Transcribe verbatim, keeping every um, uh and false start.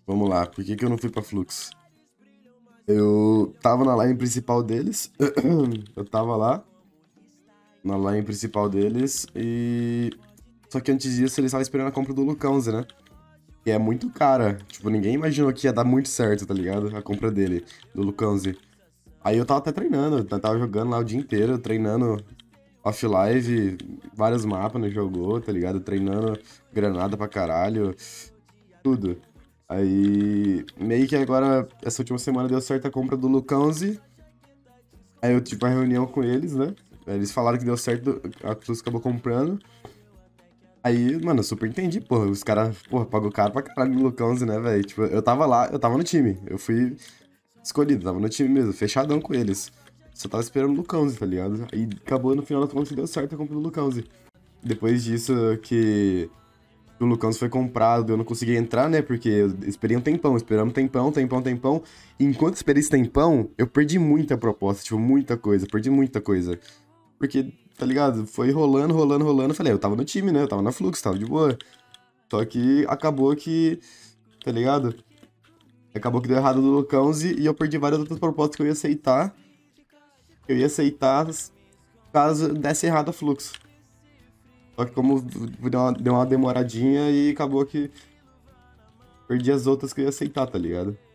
Vamos lá, por que que eu não fui pra Flux? Eu tava na line principal deles, eu tava lá, na line principal deles, e... Só que antes disso eles estavam esperando a compra do Lucãoze, né? Que é muito cara, tipo, ninguém imaginou que ia dar muito certo, tá ligado? A compra dele, do Lucãoze. Aí eu tava até treinando, eu tava jogando lá o dia inteiro, treinando off-live, vários mapas no jogo, tá ligado? Treinando granada pra caralho, tudo. Aí, meio que agora, essa última semana deu certo a compra do Lucãoze. Aí eu tive uma reunião com eles, né? Eles falaram que deu certo, a Cruz acabou comprando. Aí, mano, eu super entendi, porra. Os caras, porra, pagou caro pra caralho no Lucãoze, né, velho? Tipo, eu tava lá, eu tava no time. Eu fui escolhido, tava no time mesmo, fechadão com eles. Só tava esperando o Lucãoze, tá ligado? Aí acabou no final das contas que deu certo a compra do Lucãoze. Depois disso que o Lucãoze foi comprado, eu não consegui entrar, né? Porque eu esperei um tempão, esperamos um tempão, tempão, tempão. E enquanto esperei esse tempão, eu perdi muita proposta, tipo, muita coisa, perdi muita coisa. Porque, tá ligado? Foi rolando, rolando, rolando. Eu falei, eu tava no time, né? Eu tava na Flux, tava de boa. Só que acabou que, tá ligado? Acabou que deu errado no Lucãoze e eu perdi várias outras propostas que eu ia aceitar. Eu ia aceitar caso desse errado a Flux. Só que como deu uma, deu uma demoradinha e acabou que perdi as outras que eu ia aceitar, tá ligado?